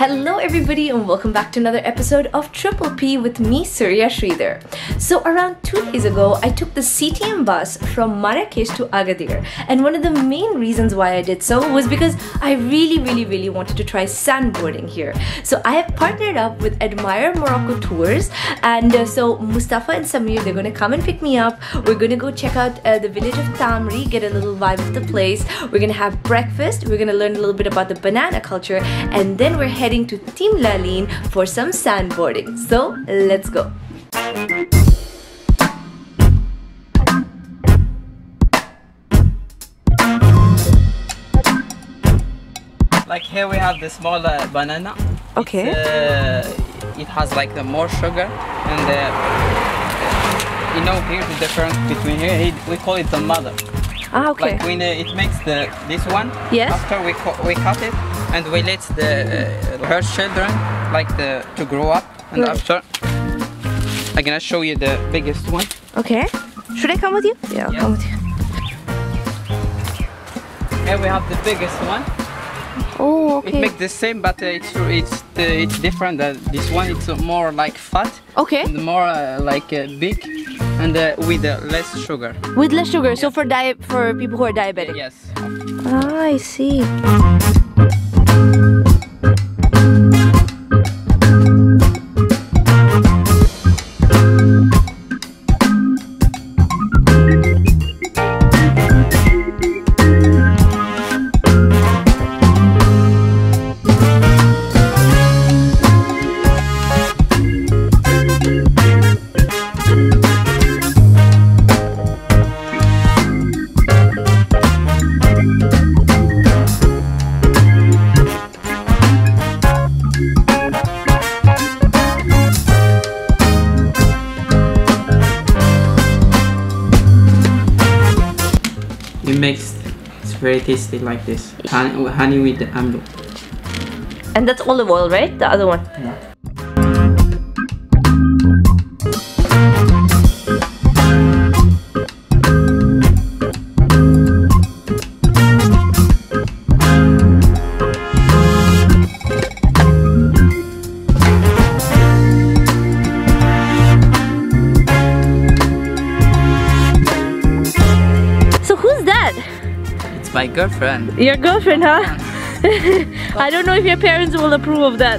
Hello everybody and welcome back to another episode of Triple P with me, Surya Sridhar. So around 2 days ago, I took the CTM bus from Marrakesh to Agadir, and one of the main reasons why I did so was because I really wanted to try sandboarding here. So I have partnered up with Admire Morocco Tours, and so Mustafa and Samir, they're going to come and pick me up. We're going to go check out the village of Tamri, get a little vibe of the place. We're going to have breakfast, we're going to learn a little bit about the banana culture, and then we're heading to Timlaline for some sandboarding. So let's go. Like here we have the small banana. Okay. It has like the more sugar, and you know, here's the difference between here. We call it the mother. Ah, okay. Like when it makes this one. Yes. After we cut it and we let her children to grow up, and after I'm gonna show you the biggest one. Okay. Should I come with you? Yeah, I'll come with you. Here we have the biggest one. Oh, okay. It makes the same, but it's different. This one it's more like fat. Okay. And more big, and with less sugar. With less sugar, so for people who are diabetic. Yes. Ah, I see. It's very tasty like this. Honey with the amlo. And that's olive oil, right? The other one. Yeah. My girlfriend. Your girlfriend, huh? I don't know if your parents will approve of that.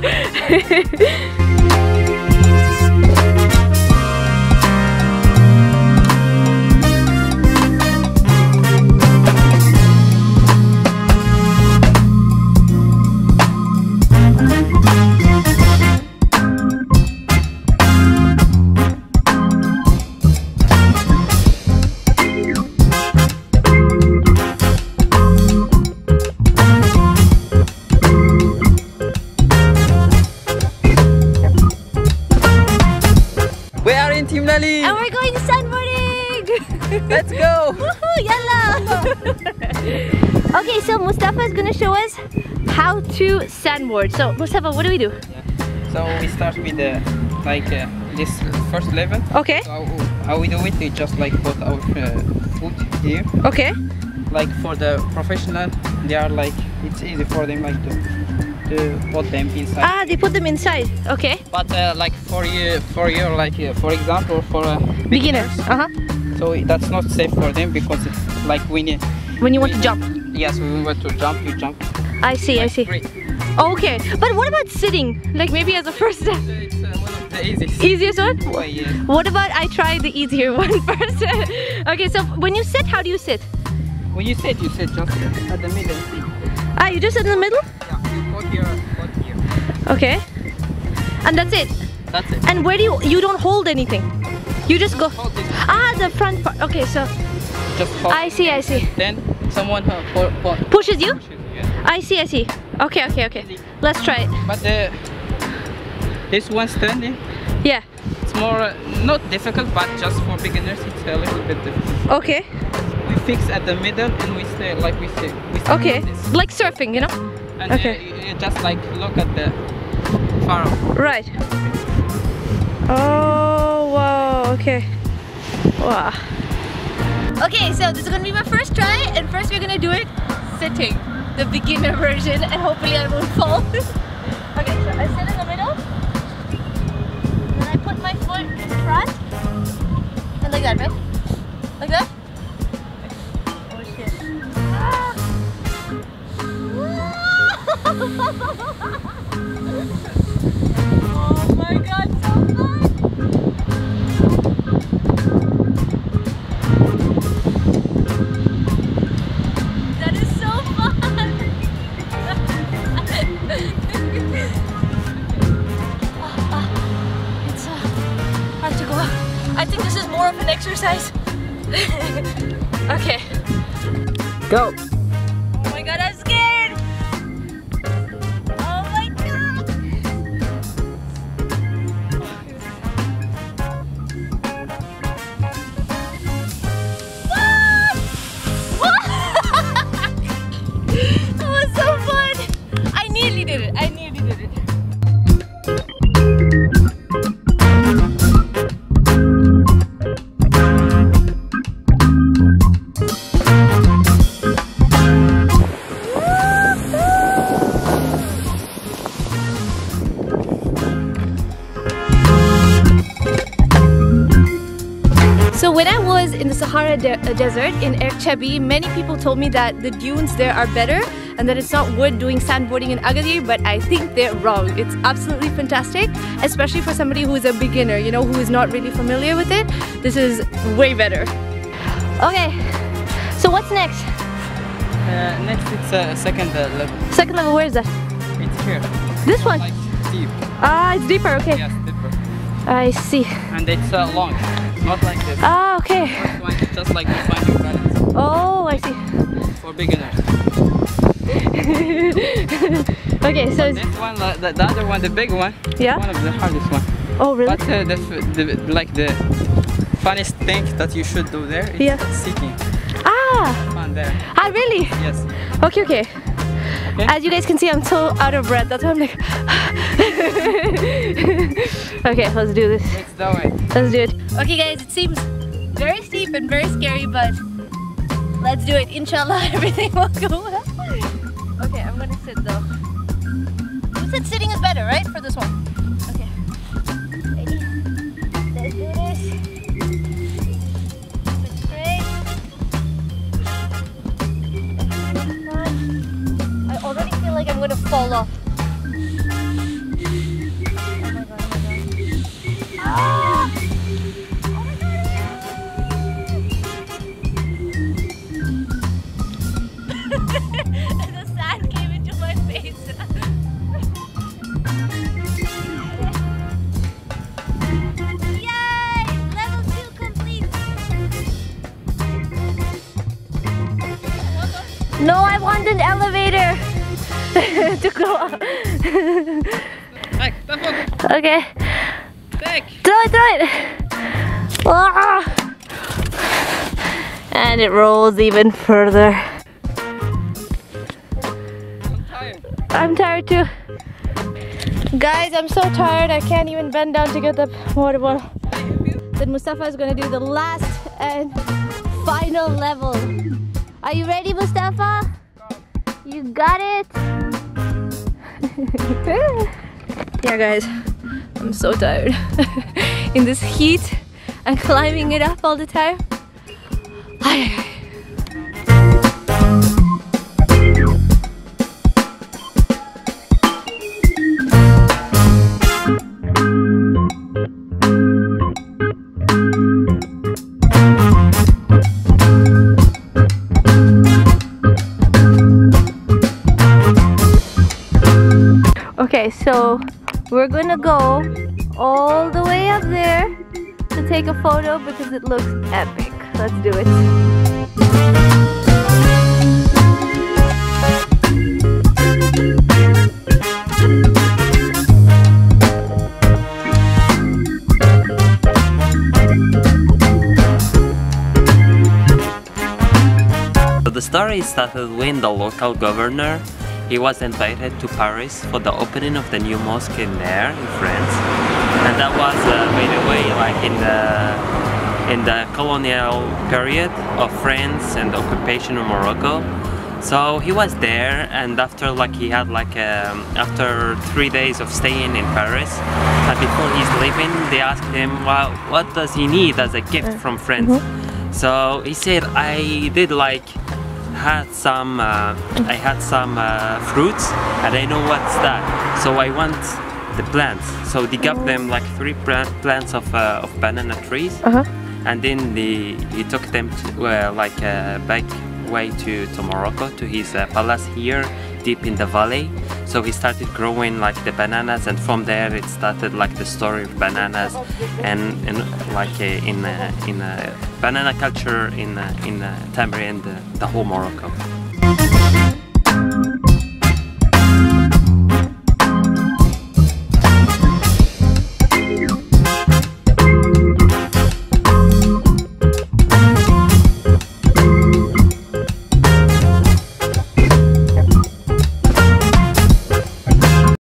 And we're going sandboarding! Let's go! Woohoo! Yalla! Okay, so Mustafa is gonna show us how to sandboard. So Mustafa, what do we do? Yeah. So we start with this first level. Okay. So how we do it? We just put our foot here. Okay. Like for the professional, they are it's easy for them to put them inside. Ah, they put them inside. Okay. But for example, for beginners. So that's not safe for them because it's when you want to jump. Yes, when we want to jump, you jump. I see. Free. Okay, but what about sitting? Like maybe as a first step. It's one of the easiest. Easiest one? Oh, yeah. What about I try the easier one first? Okay, so when you sit, how do you sit? When you sit just at the middle. Ah, you just sit in the middle? Yeah, you put here. Okay. And that's it? That's it. And where do you don't hold anything? You just go. Hold this. Ah, the front part. Okay, so. Just hold. I see. Then someone pushes you? Yeah. I see. Okay. Let's try it. But this one standing. Yeah. It's more not difficult, but just for beginners, it's a little bit difficult. Okay. We fix at the middle and we stay like we stay. Okay. Like surfing, you know? And you just look at the far off. Right. Oh wow. Okay. Wow. Okay, so this is gonna be my first try, and first we're gonna do it sitting, the beginner version, and hopefully I won't fall. Like that, right? Like that? Oh shit. Ah. Oh my god, so fun! That is so fun! It's hard to go up. I think this is more of an exercise. Okay. Go! Oh my god, I'm scared! Oh my god! That was so fun! I nearly did it. I nearly did it. So when I was in the Sahara Desert in Erchebi, many people told me that the dunes there are better and that it's not worth doing sandboarding in Agadir, but I think they're wrong. It's absolutely fantastic, especially for somebody who is a beginner, you know, who is not really familiar with it. This is way better. Okay, so what's next? Next it's second level. Second level, where is that? It's here. This one? Like deep. Ah, it's deeper, okay. Yes, deeper. I see. And it's long, not like this. Ah, okay. First one is just like to find your balance. Oh, I see. For beginners. Okay, so this one, the other one, the big one, yeah, one of the hardest one. Oh, really? But the funniest thing that you should do there is sitting. Ah! Fun there. Ah, really? Yes. Okay, okay. As you guys can see, I'm so out of breath. That's why I'm like. Okay, let's do this. Let's do it. Let's do it. Okay, guys, it seems very steep and very scary, but let's do it. Inshallah, everything will go well. Okay, I'm gonna sit though. Who said sitting is better, right? For this one. Okay. Ready? Let's do this. Keep it straight. I already feel like I'm gonna fall off. Oh my god, oh my god. Ah! Oh my god! The sand came into my face. Yay! Level 2 complete! No, I want an elevator to go up. Okay. Throw it! Ah! And it rolls even further. I'm tired too. Guys, I'm so tired I can't even bend down to get the water bottle. Then Mustafa is gonna do the last and final level. Are you ready, Mustafa? You got it? Yeah guys, I'm so tired. In this heat and climbing it up all the time. Okay, so we're gonna go all the way up there to take a photo because it looks epic. Let's do it. So the story started when the local governor, he was invited to Paris for the opening of the new mosque in there in France, and that was by the way like in the colonial period of France and the occupation of Morocco. So he was there, and after like he had like after 3 days of staying in Paris, and before he's leaving, they asked him, well, what does he need as a gift from friends? So he said, I did like had some fruits, and I know what's that. So I want the plants. So they gave them like 3 plants of banana trees, and then he took them to, back way to Morocco, to his palace here deep in the valley. So he started growing like the bananas, and from there it started like the story of bananas and like in banana culture in Tamri and the whole Morocco.